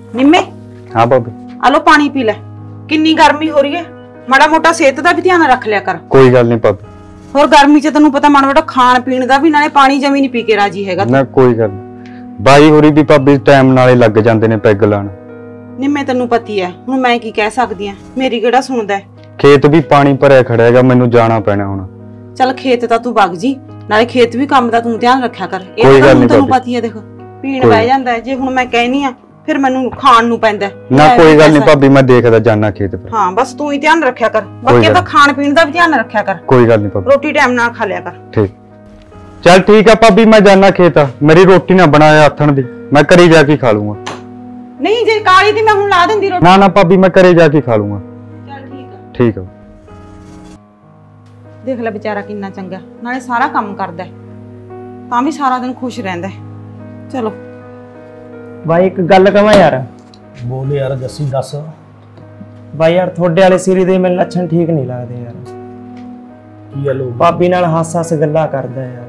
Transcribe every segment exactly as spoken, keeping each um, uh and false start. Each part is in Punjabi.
निम्मे हाँ भाभी आलो पानी पी ले। किन्नी गर्मी हो रही है, माड़ा मोटा सेहत का भी ध्यान रख लिया कर। कोई गल नहीं भाभी। और गर्मी च तेनू पता माड़ा मोटा खान पीन का भी, नाले पानी जमी नहीं पी के राजी हैगा। ना कोई गल बाई होरी भी भाभी टाइम नाले लग जांदे ने पैग लाण। निम्मे तेनू पती है हुण मैं की कह सकदी हां, मेरी किहड़ा सुणदा है। खेत भी पानी भरिया खड़ा हैगा, मैनू जाना पैना हुण। चल खेत ता तू वग जी, नाले खेत भी काम दा तू ध्यान रखा कर। कोई गल नहीं तेनू पती है, देख पीण बह जांदा है, जे हुण मैं कहनी आ फिर मैनू खाण नू पैंदा ना। कोई गल नहीं भाभी, मैं देखदा जाना खेत पर। हां बस तू ही ध्यान रखा कर, बाकी ता खाण पीण दा भी ध्यान रखा कर। कोई गल नहीं भाभी, रोटी टाइम नाल खा लिया कर। ठीक चल ठीक है भाभी, मैं जाना खेत। मेरी रोटी ना बनाया आथण दी, मैं घरे जाके खा लूंगा। नहीं जे काली दी मैं हुण ला देंदी रोटी। ना ना भाभी मैं घरे जाके खा लूंगा। चल ठीक है। ठीक है। देख ले बेचारा किन्ना चंगा, नाले सारा काम करदा है, तां भी सारा दिन खुश रहंदा है। चलो भाई एक गल कहां यार। बोल यार जस्सी दस। भाई यार थोड़े वाले सिरी दे मेरे लक्षण ठीक नहीं लगदे यार। की गल हो? भाभी नाल हास हास गल्लां करदा यार।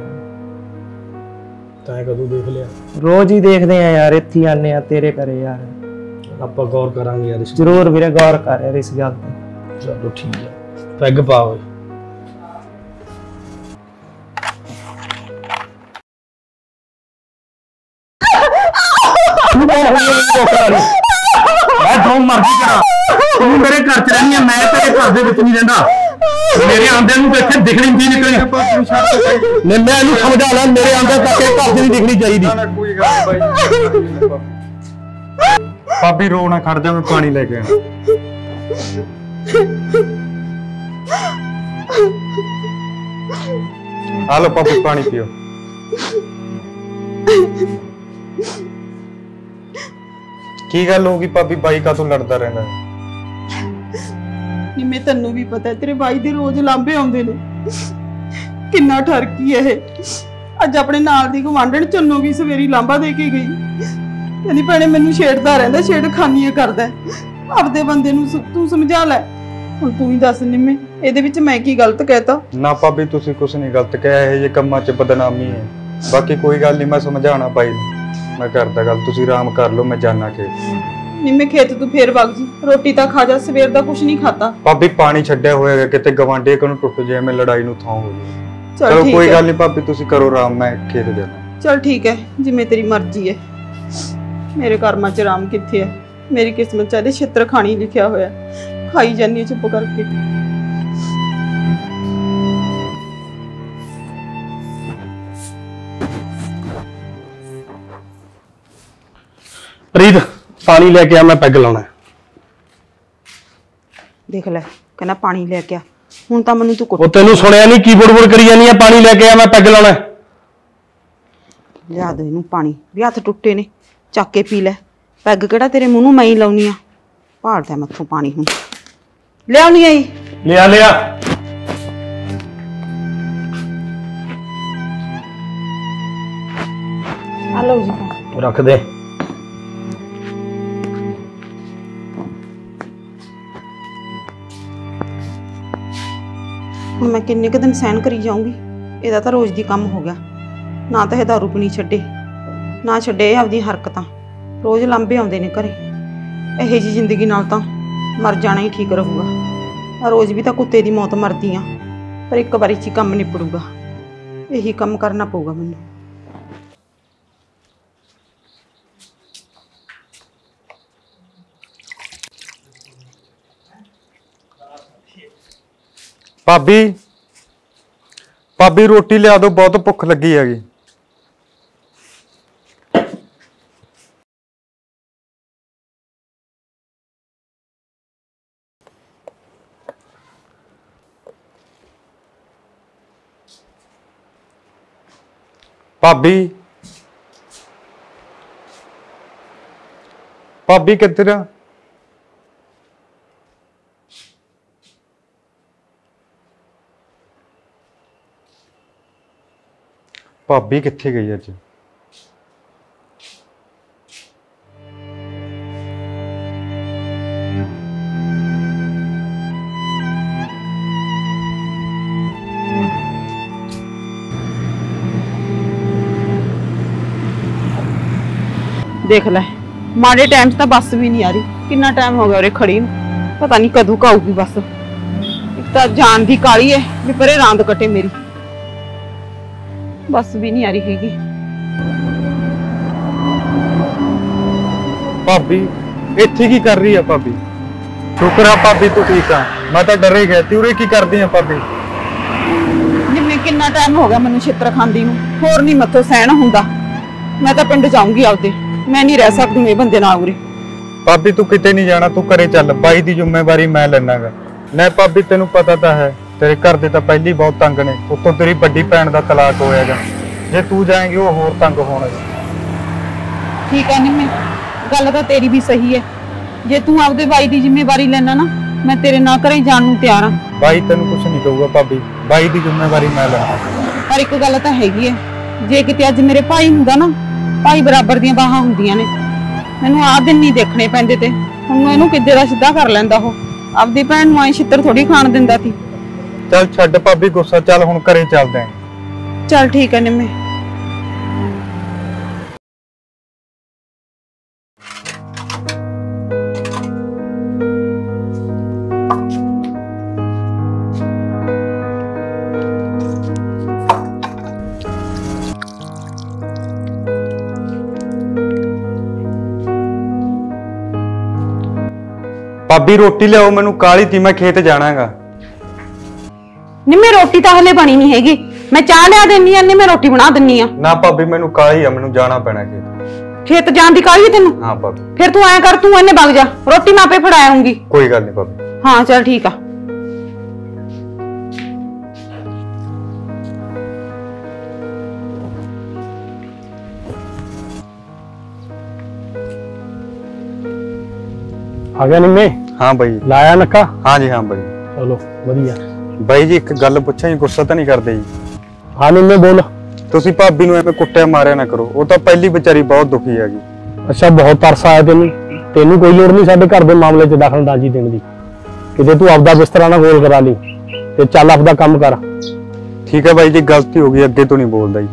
तैं कदों देख लिया? रोज ही देखदे आ यार, इत्थे ही आने आ तेरे घरे यार। आपां गौर करांगे यार इस। जरूर वीरे गौर कर यार इस गल ते। चलो ठीक है, पैग पाओ। मैं जो मर्जी करा, तू मेरे घर च रहनी है, मैं तेरे घर दे विच नहीं रहंदा। मेरे आंदे नूं इत्थे दिखणी नहीं निकलनी। मैं मैं इहनूं समझा ला, मेरे आंदे तक इह घर च नहीं दिखनी चाहिदी। कोई गल नहीं भाई। भाभी रो ना, खड़ जा, मैं पानी लेके आना। आ लो भाभी पानी पियो। की गल होगी भाभी, बाई का तो लड़दा रहंदा है। निम्मे तन्नू भी पता है तेरे भाई दे रोज लांबे आउंदे ने, किन्ना ठरकी है। अज अपने नाल दी गवांढण चन्नू भी सवेरी लांबा दे के गई, कहंदी भैणे मैनू छेड़दा रहंदा, छेड़खानियां करदा है। आपदे बंदे नू तू समझा लै। हुण तू ही दस निम्मे, इहदे विच मैं की गलत कहता? ना भाभी तुसीं कुछ नहीं गलत कहा, इह जे कम्मां च बदनामी है। बाकी कोई गल नहीं, मैं समझाना बाई नूं, मैं करदा गल। तुसीं आराम कर लो, मैं जाना खेत। निम्मे खेत तू फेर वग जी, रोटी ता खा जा, सवेर दा कुछ नहीं खाता। भाभी पानी छड्डिया होएगा किते, गवांढी कनू टुट जाए, मैं लड़ाई नूं थां हो जाए। चल चलो ठीक कोई है। गल नहीं भाभी, तुसीं करो आराम, मैं खेत जाना। चल ठीक है, जिवें तेरी मर्जी है। मेरे कर्मां च आराम कित्थे है, मेरी किस्मत च इहदे छित्र खानी लिखिया होया, खाई जानी चुप करके। प्रीत पानी लेके आ, मैं पैग लाउणा। देख ले कहना पानी लेके आ, हुण तां मैनूं तू कुट। ਉਹ ਤੈਨੂੰ ਸੁਣਿਆ नहीं की बुड़ बुड़ करी जानी है? पानी लेके आ, मैं पैग लाउणा। लिया दे इहनूं पानी, भी हत्थ टुੱਟੇ ने, ਚੱਕ के पी ले। पैग किहड़ा तेरे मूंह नूं मैं ही लाउणी आ, भालदा मैथों पानी। हुण लियाउणी आई, लिया लिया। आ लो जी पानी। रख दे। ਹੁਣ ਮੈਂ ਕਿੰਨੇ ਕੁ ਦਿਨ ਸਹਿਣ ਕਰੀ ਜਾਊਂਗੀ? ਇਹਦਾ ਤਾਂ ਰੋਜ਼ ਦੀ ਕੰਮ ਹੋ ਗਿਆ। ਨਾ ਤਾਂ ਇਹ ਦਾਰੂ ਪੀਣੀ ਛੱਡੇ, ਨਾ ਛੱਡੇ ਆਪਦੀ ਹਰਕਤਾਂ, ਰੋਜ਼ ਲਾਂਬੇ ਆਉਂਦੇ ਨੇ ਘਰੇ। ਇਹੋ ਜਿਹੀ ਜ਼ਿੰਦਗੀ ਨਾਲ ਤਾਂ ਮਰ ਜਾਣਾ ਹੀ ਠੀਕ ਰਹੂਗਾ। ਰੋਜ਼ ਵੀ ਤਾਂ ਕੁੱਤੇ ਦੀ ਮੌਤ ਮਰਦੀ ਆ, ਪਰ ਇੱਕ ਵਾਰੀ 'ਚ ਹੀ ਕੰਮ ਨਿਪੜੂਗਾ। ਇਹੀ ਕੰਮ ਕਰਨਾ ਪਊਗਾ ਮੈਨੂੰ। भाभी भाभी रोटी लिया दो, बहुत भुख लगी हैगी। भाभी भाभी किधर? भाभी कित्थे गई अज? देख ले ਮਾੜੇ ਟਾਈਮ 'ਚ ਤਾਂ ਬੱਸ ਵੀ ਨਹੀਂ ਆ ਰਹੀ। ਕਿੰਨਾ ਟਾਈਮ ਹੋ ਗਿਆ ਉਰੇ ਖੜੀ ਨੂੰ, ਪਤਾ ਨਹੀਂ ਕਦੋਂ ਕੁ ਆਊਗੀ ਬੱਸ। ਇੱਕ ਤਾਂ ਜਾਣ ਦੀ ਕਾਹਲੀ ਹੈ ਵੀ ਪਰੇ ਰਾਂਦ ਕੱਟੇ ਮੇਰੀ। ਬੱਸ ਵੀ ਨਹੀਂ ਆ ਰਹੀ ਹੈਗੀ। ਭਾਬੀ ਇੱਥੇ ਕੀ ਕਰ ਰਹੀ ਆ ਭਾਬੀ? ਸ਼ੁਕਰ ਆ ਭਾਬੀ ਤੂੰ ਠੀਕ ਆ, ਮੈਂ ਤਾਂ ਡਰੇ ਗਿਆ ਤੀ। ਉਰੇ ਕੀ ਕਰਦੀ ਆ ਭਾਬੀ? ਜਿਵੇਂ ਕਿੰਨਾ ਟਾਈਮ ਹੋ ਗਿਆ ਮੈਨੂੰ ਛਿੱਤਰ ਖਾਂਦੀ ਨੂੰ, ਹੋਰ ਨਹੀਂ ਮੱਥੋਂ ਸਹਿਣ ਹੁੰਦਾ। ਮੈਂ ਤਾਂ ਪਿੰਡ ਜਾਊਂਗੀ ਆਪਦੇ, ਮੈਂ ਨਹੀਂ ਰਹਿ ਸਕਦੀ ਇਹ ਬੰਦੇ ਨਾਲ ਉਰੇ। ਭਾਬੀ ਤੂੰ ਕਿਤੇ ਨਹੀਂ ਜਾਣਾ, ਤੂੰ ਘਰੇ ਚੱਲ। ਬਾਈ ਦੀ ਜ਼ਿੰਮੇਵਾਰੀ ਮੈਂ ਲੈਣਾਗਾ। ਨਹੀਂ ਭਾਬੀ ਤੈਨੂੰ ਪਤਾ ਤਾਂ ਹੈ ਤੇਰੇ ਘਰ ਦੇ ਤਾਂ ਪਹਿਲੀ ਬਹੁਤ ਤੰਗ ਨੇ, ਉੱਤੋਂ ਤੇਰੀ ਵੱਡੀ ਭੈਣ ਦਾ ਤਲਾਕ ਹੋਇਆਗਾ। ਜੇ ਤੂੰ ਜਾਏਂਗੀ ਉਹ ਹੋਰ ਤੰਗ ਹੋਣਗੇ। ਠੀਕ ਹੈ ਨਿੰਮੇ, ਗੱਲ ਤਾਂ ਤੇਰੀ ਵੀ ਸਹੀ ਹੈ। ਜੇ ਤੂੰ ਆਪਦੇ ਬਾਈ ਦੀ ਜ਼ਿੰਮੇਵਾਰੀ ਲੈਣਾ ਨਾ, ਮੈਂ ਤੇਰੇ ਨਾਲ ਘਰੇ ਜਾਣ ਨੂੰ ਤਿਆਰ ਹਾਂ। ਬਾਈ ਤੈਨੂੰ ਕੁਝ ਨਹੀਂ ਕਹੂਗਾ ਭਾਬੀ, ਬਾਈ ਦੀ ਜ਼ਿੰਮੇਵਾਰੀ ਮੈਂ ਲੈਣਾ। ਪਰ ਇੱਕ ਗੱਲ ਤਾਂ ਹੈਗੀ ਹੈ, ਜੇ ਕਿਤੇ ਅੱਜ ਮੇਰੇ ਭਾਈ ਹੁੰਦਾ ਨਾ, ਭਾਈ ਬਰਾਬਰ ਦੀਆਂ ਬਾਹਾਂ ਹੁੰਦੀਆਂ ਨੇ। ਮੈਨੂੰ ਆਹ ਦਿਨ ਨਹੀਂ ਦੇਖਣੇ ਪੈਂਦੇ ਤੇ ਹੁਣ ਇਹਨੂੰ ਕਿੱਦੇ ਦਾ ਸਿੱਧਾ ਕਰ ਲੈਂਦਾ। ਉਹ ਆਪਦੀ ਭੈਣ ਨੂੰ ਐਂ ਛਿੱਤਰ ਥੋੜੀ ਖਾਣ ਦਿੰਦਾ ਸੀ। ਚੱਲ ਛੱਡ ਭਾਬੀ ਗੁੱਸਾ, ਚੱਲ ਹੁਣ ਘਰੇ ਚੱਲਦੇ ਆਂ। ਚੱਲ ਠੀਕ ਹੈ ਨਿੰਮੇ। ਭਾਬੀ ਰੋਟੀ ਲਿਆਓ, ਮੈਨੂੰ ਕਾਹਲੀ ਤੀ, ਮੈਂ ਖੇਤ ਜਾਣਾਗਾ। ਨਿੰਮੇ ਰੋਟੀ ਤਾਂ ਹਲੇ ਬਣੀ ਨਹੀਂ ਹੈਗੀ, ਮੈਂ ਚਾਹ ਲਿਆ ਦੇਣੀ ਆ, ਨਿੰਮੇ ਰੋਟੀ ਬਣਾ ਦਿੰਨੀ ਆ। ਨਾ ਭਾਬੀ ਮੈਨੂੰ ਕਾਹਲੀ ਆ, ਮੈਨੂੰ ਜਾਣਾ ਪੈਣਾ ਖੇਤ। ਖੇਤ ਜਾਣ ਦੀ ਕਾਹਲੀ ਹੈ ਤੈਨੂੰ? ਹਾਂ ਭਾਬੀ। ਫਿਰ ਤੂੰ ਐਂ ਕਰ, ਤੂੰ ਇਹਨੇ ਵਗ ਜਾ, ਰੋਟੀ ਮੈਂ ਆਪੇ ਫੜਾ ਆਉਂਗੀ। ਕੋਈ ਗੱਲ ਨਹੀਂ ਭਾਬੀ। ਹਾਂ ਚੱਲ ਠੀਕ ਆ। ਆ ਗਿਆ ਨਿੰਮੇ? ਹਾਂ ਬਾਈ। ਲਾਇਆ ਨੱਕਾ? ਹਾਂ ਜੀ ਹਾਂ ਬਾਈ। ਚਲੋ ਵਧੀਆ। ਬਾਈ ਜੀ ਇੱਕ ਗੱਲ ਪੁੱਛਾਂ ਜੀ, ਗੁੱਸਾ ਤਾਂ ਨਹੀਂ ਕਰਦੇ ਜੀ? ਹਾਂ ਨਿੰਮੇ ਬੋਲ। ਤੁਸੀਂ ਭਾਬੀ ਨੂੰ ਐਵੇਂ ਕੁੱਟਿਆ ਮਾਰਿਆ ਨਾ ਕਰੋ, ਉਹ ਤਾਂ ਪਹਿਲੀ ਵਿਚਾਰੀ ਬਹੁਤ ਦੁਖੀ ਹੈਗੀ। ਅੱਛਾ ਬਹੁਤ ਤਰਸ ਆਇਆ ਤੈਨੂੰ? ਤੈਨੂੰ ਕੋਈ ਲੋੜ ਨਹੀਂ ਸਾਡੇ ਘਰ ਦੇ ਮਾਮਲੇ 'ਚ ਦਖਲਅੰਦਾਜ਼ੀ ਦੇਣ ਦੀ। ਕਿਤੇ ਤੂੰ ਆਪਦਾ ਬਿਸਤਰਾ ਨਾ ਗੋਲ ਕਰਾ ਲਈ ਤੇ ਚੱਲ ਆਪਦਾ ਕੰਮ ਕਰ। ਠੀਕ ਹੈ ਬਾਈ ਜੀ, ਗਲਤੀ ਹੋ ਗਈ, ਅੱਗੇ ਤੋਂ ਨਹੀਂ ਬੋਲਦਾ ਜੀ।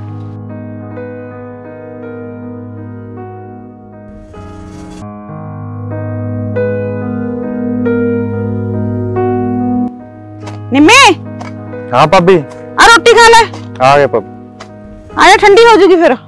ਨਿੰਮੇ ਹਾਂ ਭਾਬੀ। ਆ ਰੋਟੀ ਖਾ ਲੈ। ਆ ਗਿਆ ਭਾਬੀ। ਆ ਜਾ, ਠੰਡੀ ਹੋ ਜੂਗੀ ਫਿਰ।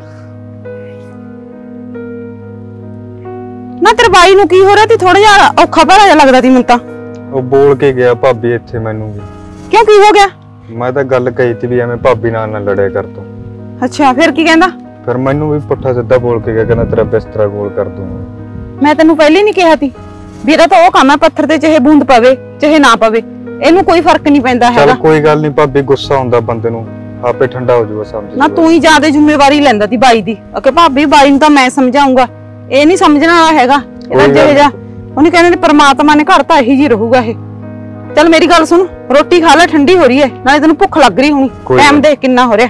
ਨਾ ਤੇਰੇ ਬਾਈ ਨੂੰ ਕੀ ਹੋ ਰਿਹਾ ਤੀ? ਥੋੜਾ ਜਿਹਾ ਔਖਾ ਭਾਰਾ ਜਿਹਾ ਲੱਗਦਾ ਤੀ ਮੈਨੂੰ ਤਾਂ। ਉਹ ਬੋਲ ਕੇ ਗਿਆ ਭਾਬੀ ਇੱਥੇ ਮੈਨੂੰ ਵੀ। ਕਿਉਂ, ਕੀ ਹੋ ਗਿਆ? ਮੈਂ ਤਾਂ ਗੱਲ ਕਹੀ ਤੀ ਵੀ ਐਵੇਂ ਭਾਬੀ ਨਾਲ ਨਾ ਲੜਿਆ ਕਰ ਤੂੰ। ਅੱਛਾ ਫਿਰ ਕੀ ਕਹਿੰਦਾ? ਫਿਰ ਮੈਨੂੰ ਵੀ ਪੁੱਠਾ ਸਿੱਧਾ ਬੋਲ ਕੇ ਗਿਆ, ਕਹਿੰਦਾ ਤੇਰਾ ਬਿਸਤਰਾ ਗੋਲ ਕਰ ਦੂੰਗਾ। ਮੈਂ ਤੈਨੂੰ ਪਹਿਲੇ ਨਹੀਂ ਕਿਹਾ ਤੀ ਵੀਰਾ ਤਾਂ ਉਹ ਕੰਮ ਹੈ, ਪੱਥਰ ਤੇ ਚਾਹੇ ਬੂੰਦ ਪਵੇ ਚਾਹੇ ਨਾ ਪਵੇ, ਇਹਨੂੰ ਕੋਈ ਫਰਕ ਨਹੀਂ ਪੈਂਦਾ ਹੈਗਾ। ਚੱਲ ਕੋਈ ਗੱਲ ਨਹੀਂ ਭਾਬੀ, ਗੁੱਸਾ ਹੁੰਦਾ ਬੰਦੇ ਨੂੰ, ਆਪੇ ਠੰਡਾ ਹੋ ਜਾਊਗਾ। ਸਮਝ ਨਾ ਤੂੰ ਹੀ ਜ਼ਿਆਦਾ ਜ਼ਿੰਮੇਵਾਰੀ ਲੈਂਦਾ ਤੀ ਬਾਈ ਦੀ। ਕਿ ਭਾਬੀ ਬਾਈ ਨੂੰ ਤਾਂ ਮੈਂ ਸਮਝਾਉਂਗਾ, ਇਹ ਨਹੀਂ ਸਮਝਣ ਵਾਲਾ ਹੈਗਾ। ਇਹਦਾ ਜਿਹੇ ਜਾ ਉਹਨੇ ਕਹਿੰਦੇ ਪਰਮਾਤਮਾ ਨੇ ਘਰ ਤਾਂ ਇਹੀ ਜੀ ਰਹੂਗਾ ਇਹ। ਚੱਲ ਮੇਰੀ ਗੱਲ ਸੁਣ, ਰੋਟੀ ਖਾ ਲੈ, ਠੰਡੀ ਹੋ ਰਹੀ ਹੈ, ਨਾਲੇ ਤੈਨੂੰ ਭੁੱਖ ਲੱਗ ਰਹੀ ਹੋਣੀ। ਟਾਈਮ ਦੇਖ ਕਿੰਨਾ ਹੋ ਰਿਹਾ।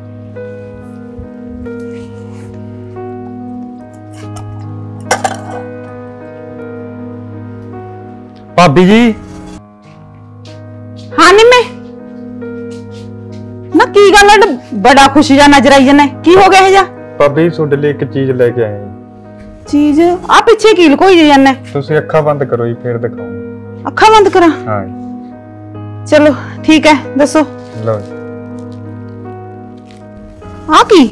ਭਾਬੀ ਜੀ। ਹਾਂ ਨਿੰਮੇ, ਨਾ ਕੀ ਗੱਲ ਹੈ? ਬੜਾ ਖੁਸ਼ੀ ਜਾ ਨਜ਼ਰ ਆਈ ਜਾਂਦਾ, ਕੀ ਹੋ ਗਿਆ ਇਹ ਜਾ? ਭਾਬੀ ਤੁਹਾਡੇ ਲਈ ਇੱਕ ਚੀਜ਼ ਲੈ ਕੇ ਆਏ ਹਾਂ। ਚੀਜ਼? ਆ ਪਿੱਛੇ ਕੀ ਲੁਕੋਈ ਜਾਂਦਾ? ਤੁਸੀਂ ਅੱਖਾਂ ਬੰਦ ਕਰੋ ਜੀ, ਫੇਰ ਦਿਖਾਉਂਗਾ। ਅੱਖਾਂ ਬੰਦ ਕਰਾਂ? ਹਾਂ ਚਲੋ ਠੀਕ ਹੈ, ਦੱਸੋ। ਲਓ ਆ ਕੀ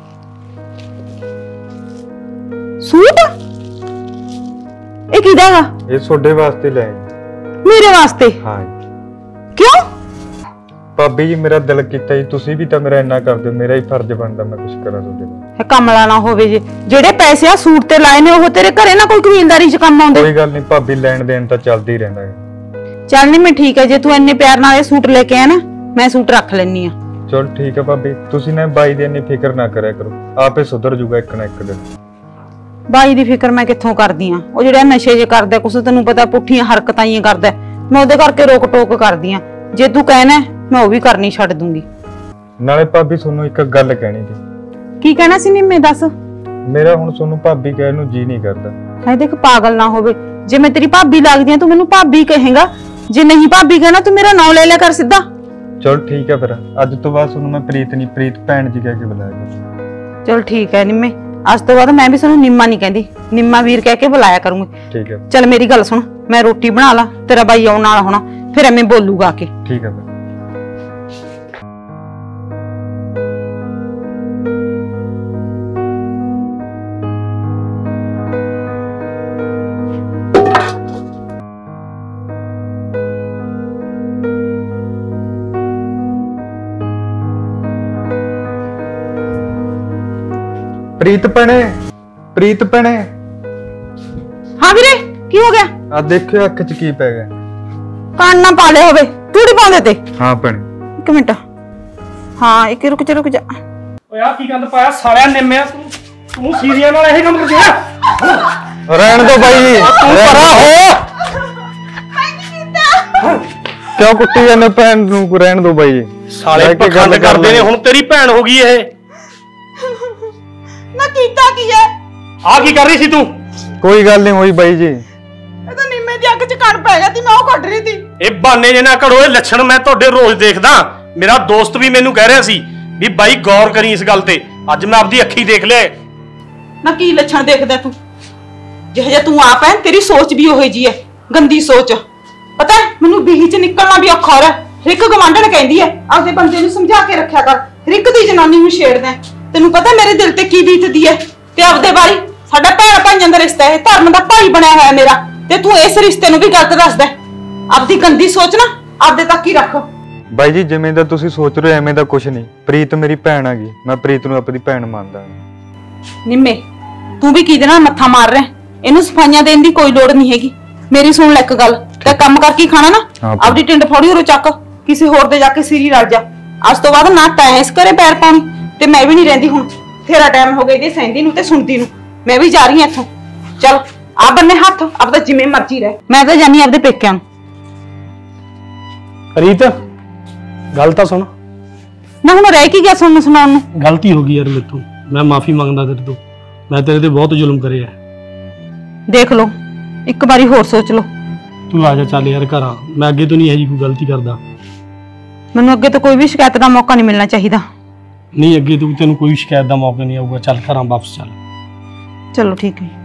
ਸੂਟ? ਇਹ ਕਿਹਦਾ ਹੈਗਾ? ਇਹ ਤੁਹਾਡੇ ਵਾਸਤੇ ਲੈ ਆਏ। ਮੇਰੇ ਵਾਸਤੇ? ਹਾਂ। ਕਿਉਂ? ਭਾਬੀ ਜੀ ਮੇਰਾ ਦਿਲ ਕੀਤਾ ਜੀ, ਤੁਸੀਂ ਵੀ ਤਾਂ ਮੇਰਾ ਇੰਨਾ ਕਰਦੇ ਹੋ, ਮੇਰਾ ਹੀ ਫਰਜ਼ ਬਣਦਾ ਮੈਂ ਕੁਝ ਕਰਾਂ ਤੁਹਾਡੇ ਲਈ। ਇਹ ਕਮਲਾ ਨਾ ਹੋਵੇ ਜੀ, ਜਿਹੜੇ ਪੈਸੇ ਆ ਸੂਟ ਤੇ ਲਾਏ ਨੇ ਉਹ ਤੇਰੇ ਘਰੇ ਨਾ ਕੋਈ ਕਬੀਲਦਾਰੀ 'ਚ ਕੰਮ ਆਉਂਦੇ। ਕੋਈ ਗੱਲ ਨਹੀਂ ਭਾਬੀ, ਲੈਣ ਦੇਣ ਤਾਂ ਚੱਲਦਾ ਹੀ ਰਹਿੰਦਾ ਹੈ। ਚੱਲ ਨਹੀਂ ਮੈਂ ਠੀਕ ਹੈ, ਜੇ ਤੂੰ ਇੰਨੇ ਪਿਆਰ ਨਾਲ ਇਹ ਸੂਟ ਲੈ ਕੇ ਆਇਆ ਨਾ, ਮੈਂ ਸੂਟ ਰੱਖ ਲੈਣੀ ਆ। ਚਲ ਠੀਕ ਹੈ ਭਾਬੀ, ਤੁਸੀਂ ਨਾ ਬਾਈ ਦੀ ਇੰਨੀ ਫਿਕਰ ਨਾ ਕਰਿਆ ਕਰੋ, ਆਪੇ ਸੁਧਰ ਜੂਗਾ ਇੱਕ ਨਾ ਇੱਕ ਦਿਨ। ਬਾਈ ਦੀ ਫਿਕਰ ਮੈਂ ਕਿੱਥੋਂ ਕਰਦੀ ਆ? ਉਹ ਜਿਹੜਾ ਨਸ਼ੇ ਜੇ ਕਰਦਾ, ਕੁਛ ਤੈਨੂੰ ਪਤਾ ਪੁੱਠੀਆਂ ਹਰਕਤਾਂ ਹੀ ਕਰਦਾ, ਮੈਂ ਉਹਦੇ ਕਰਕੇ ਰੋਕ ਟੋਕ ਕਰਦੀ ਆ। ਜੇ ਤੂੰ ਕਹਿਣਾ ਮੈਂ ਉਹ ਵੀ ਕਰਨੀ ਛੱਡ ਦੂੰਗੀ। ਨਾਲੇ ਭਾਬੀ ਤੁਹਾਨੂੰ ਇੱਕ ਗੱਲ ਕਹਿਣੀ ਸੀ। ਕੀ ਕਹਿਣਾ ਸੀ ਨਿੰਮੇ, ਦੱਸ। ਮੇਰਾ ਹੁਣ ਤੁਹਾਨੂੰ ਭਾਬੀ ਕਹਿਣ ਨੂੰ ਜੀ ਨਹੀਂ ਕਰਦਾ। ਹਾਏ ਦੇਖ, ਪਾਗਲ ਨਾ ਹੋਵੇ, ਜੇ ਮੈਂ ਤੇਰੀ ਭਾਬੀ ਲੱਗਦੀ ਆ ਤੂੰ ਮੈਨੂੰ ਭਾਬੀ ਕਹੇਗਾ, ਜੇ ਨਹੀਂ ਭਾਬੀ ਕਹਿਣਾ ਤੂੰ ਮੇਰਾ ਨਾਂ ਲੈ ਲਿਆ ਕਰ ਸਿੱਧਾ। ਚਲ ਠੀਕ ਹੈ, ਫਿਰ ਅੱਜ ਤੋਂ ਬਾਅਦ ਤੁਹਾਨੂੰ ਮੈਂ ਪ੍ਰੀਤ ਨਹੀਂ ਪ੍ਰੀਤ ਭੈਣ ਜੀ ਕਹਿ ਕੇ ਬੁਲਾਇਆ। ਚਲ ਠੀਕ ਹੈ ਨਿੰਮੇ, ਅੱਜ ਤੋਂ ਬਾਅਦ ਮੈਂ ਵੀ ਤੁਹਾਨੂੰ ਨਿੰਮਾ ਨਹੀਂ ਕਹਿੰਦੀ, ਨਿੰਮਾ ਵੀਰ ਕਹਿ ਕੇ ਬੁਲਾਇਆ ਕਰੂੰਗੀ। ਠੀਕ ਹੈ ਚੱਲ ਮੇਰੀ ਗੱਲ ਸੁਣ, ਮੈਂ ਰੋਟੀ ਬਣਾ ਲਾ, ਤੇਰਾ ਬਾਈ ਆਉਣ ਵਾਲਾ ਹੋਣਾ, ਫਿਰ ਐਵੇਂ ਬੋਲੂਗਾ ਆ ਕੇ। ਠੀਕ ਹੈ ਭੈਣ। ਪ੍ਰੀਤ ਭੈਣੇ, ਪ੍ਰੀਤ ਭੈਣੇ। ਹਾਂ ਵੀਰੇ, ਕੀ ਹੋ ਗਿਆ? ਆ ਦੇਖਿਓ ਅੱਖ 'ਚ ਕੀ ਪੈ ਗਿਆ। ਕੰਨ ਨਾ ਪਾ ਲਿਆ ਹੋਵੇ, ਤੂੜੀ ਪਾਉਂਦੇ ਤੇ। ਹਾਂ ਭੈਣੇ। ਇੱਕ ਮਿੰਟ, ਹਾਂ ਇੱਕ ਰੁਕ ਜਾ ਰੁਕ ਜਾ। ਓਏ ਆ ਕੀ ਗੰਦ ਪਾਇਆ ਸਾਲਿਆ ਨਿੰਮਿਆ, ਤੂੰ ਤੂੰ ਸੀਰੀਆਂ ਨਾਲ ਇਹ ਕੰਮ ਕਰਦਾ? ਰਹਿਣ ਦੋ ਬਾਈ ਜੀ, ਤੂੰ ਪਰਾ ਹੋ। ਕਿਉਂ ਕੁੱਟੀ ਜਾਂਦੇ ਭੈਣ ਨੂੰ? ਰਹਿਣ ਦੋ ਬਾਈ ਜੀ, ਸਾਲੇ ਪਖੰਡ ਕਰਦੇ ਨੇ। ਹੁਣ ਤੇਰੀ ਭੈਣ ਹੋ ਗਈ ਇਹ। ਨਾ ਕੀਤਾ ਕੀ ਹੈ? ਆ ਕੀ ਕਰ ਰਹੀ ਸੀ ਤੂੰ? ਕੋਈ ਗੱਲ ਨਹੀਂ ਹੋਈ ਬਾਈ ਜੀ। ਇਹ ਤਾਂ ਨਿੰਮੇ ਦੀ ਅੱਖ 'ਚ ਕੰਨ ਪੈ ਗਿਆ ਸੀ, ਮੈਂ ਉਹ ਕੱਢ ਰਹੀ ਸੀ। ਇਹ ਬਹਾਨੇ ਜੇ ਨਾ ਕਰੋ, ਇਹ ਲੱਛਣ ਮੈਂ ਤੁਹਾਡੇ ਰੋਜ਼ ਦੇਖਦਾ। ਮੇਰਾ ਦੋਸਤ ਵੀ ਮੈਨੂੰ ਕਹਿ ਰਿਹਾ ਸੀ ਵੀ ਬਾਈ ਗੌਰ ਕਰੀ ਇਸ ਗੱਲ ਤੇ। ਅੱਜ ਮੈਂ ਆਪਦੀ ਅੱਖੀ ਦੇਖ ਲਿਆ। ਨਾ ਕੀ ਲੱਛਣ ਦੇਖਦਾ ਤੂੰ? ਜਿਹੋ ਜਿਹਾ ਤੂੰ ਆਪ ਹੈ, ਤੇਰੀ ਸੋਚ ਵੀ ਉਹੋ ਜੀ ਹੈ, ਗੰਦੀ ਸੋਚ। ਪਤਾ ਹੈ ਮੈਨੂੰ ਬੀਹੀ 'ਚ ਨਿਕਲਣਾ ਵੀ ਔਖਾ ਹੋ ਰਿਹਾ। ਰਿਕ ਗਵਾਂਢਣ ਕਹਿੰਦੀ ਹੈ ਆਪਦੇ ਬੰਦੇ ਨੂੰ ਸਮਝਾ ਕੇ ਰੱਖਿਆ ਕਰ, ਰਿਕ ਦੀ ਜਨਾਨੀ ਨੂੰ ਛੇੜਦਾ। ਤੈਨੂੰ ਪਤਾ ਮੇਰੇ ਦਿਲ ਤੇ ਕੀ ਬੀਤਦੀ ਹੈ? ਤੇ ਆਪਦੇ ਬਾਰੇ ਸਾਡਾ ਭੈਣ ਭਾਈਆਂ ਦਾ ਰਿਸ਼ਤਾ ਹੈ, ਧਰਮ ਦਾ ਭਾਈ ਬਣਿਆ ਹੋਇਆ ਮੇਰਾ, ਤੇ ਤੂੰ ਇਸ ਰਿਸ਼ਤੇ ਨੂੰ ਵੀ ਗਲਤ ਦੱਸਦਾ। ਆਪਦੀ ਗੰਦੀ ਸੋਚ ਨਾ ਆਪਦੇ ਤੱਕ ਹੀ ਰੱਖ। ਬਾਈ ਜੀ ਜਿਵੇਂ ਦਾ ਤੁਸੀਂ ਸੋਚ ਰਹੇ ਹੋ ਐਵੇਂ ਦਾ ਕੁਝ ਨਹੀਂ। ਪ੍ਰੀਤ ਮੇਰੀ ਭੈਣ ਹੈਗੀ, ਮੈਂ ਪ੍ਰੀਤ ਨੂੰ ਆਪਣੀ ਭੈਣ ਮੰਨਦਾ। ਨਿੰਮੇ ਤੂੰ ਵੀ ਕਿਹਦੇ ਨਾਲ ਮੱਥਾ ਮਾਰ ਰਿਹਾ? ਇਹਨੂੰ ਸਫਾਈਆਂ ਦੇਣ ਦੀ ਕੋਈ ਲੋੜ ਨਹੀਂ ਹੈਗੀ। ਮੇਰੀ ਸੁਣ ਲੈ ਇੱਕ ਗੱਲ, ਤੇ ਕੰਮ ਕਰਕੇ ਖਾਣਾ ਨਾ, ਆਪਦੀ ਟਿੰਡ ਫੋੜੀ ਉਰੋਂ ਚੱਕ, ਕਿਸੇ ਹੋਰ ਦੇ ਜਾ ਕੇ ਸਿਰੀ ਰਲ ਜਾ। ਅੱਜ ਤੋਂ ਬਾਅਦ ਨਾ ਤੈਂ ਇਸ ਘਰੇ ਪੈਰ ਪਾਉਣੀ, ਤੇ ਮੈਂ ਵੀ ਨਹੀਂ ਰਹਿੰਦੀ ਹੁਣ। ਤੇਰਾ ਟਾਈਮ ਹੋ ਗਿਆ ਇਹਦੇ ਸਹਿੰਦੀ ਨੂੰ ਤੇ ਸੁਣਦੀ ਨੂੰ। ਮੈਂ ਵੀ ਜਾ ਰਹੀ ਹਾਂ ਇੱਥੋਂ। ਚੱਲ ਆ ਬੰਨੇ ਹੱਥ, ਆਪਦਾ ਜਿਵੇਂ ਮਰਜ਼ੀ ਰਹਿ। ਮੈਂ ਤਾਂ ਜਾਨੀ ਆਪਦੇ ਪੇਕਿਆਂ ਨੂੰ। ਰੀਤ ਗੱਲ ਤਾਂ ਸੁਣ। ਨਾ ਹੁਣ ਰਹਿ ਕੀ ਗਿਆ ਸੁਣਨ ਸੁਣਾਉਣ ਨੂੰ? ਗਲਤੀ ਹੋ ਗਈ ਯਾਰ ਮੇਥੋਂ, ਮੈਂ ਮਾਫੀ ਮੰਗਦਾ ਤੇਰੇ ਤੋਂ। ਮੈਂ ਤੇਰੇ ਤੇ ਬਹੁਤ ਜ਼ੁਲਮ ਕਰਿਆ। ਦੇਖ ਲਓ, ਇੱਕ ਵਾਰੀ ਹੋਰ ਸੋਚ ਲਓ। ਤੂੰ ਆ ਜਾ, ਚੱਲ ਯਾਰ ਘਰਾਂ। ਮੈਂ ਅੱਗੇ ਤੋਂ ਨਹੀਂ ਇਹੋ ਜਿਹੀ ਕੋਈ ਗਲਤੀ ਕਰਦਾ। ਮੈਨੂੰ ਅੱਗੇ ਤੋਂ ਕੋਈ ਵੀ ਸ਼ਿਕਾਇਤ ਦਾ ਮੌਕਾ ਨਹੀਂ ਮਿਲਣਾ ਚਾਹੀਦਾ। ਨਹੀਂ ਅੱਗੇ ਤੋਂ ਤੈਨੂੰ ਕੋਈ ਸ਼ਿਕਾਇਤ ਦਾ ਮੌਕਾ ਨਹੀਂ ਆਊਗਾ। ਚੱਲ ਘਰਾਂ ਵਾਪਸ ਚੱਲ। ਚਲੋ ਠੀਕ ਹੈ।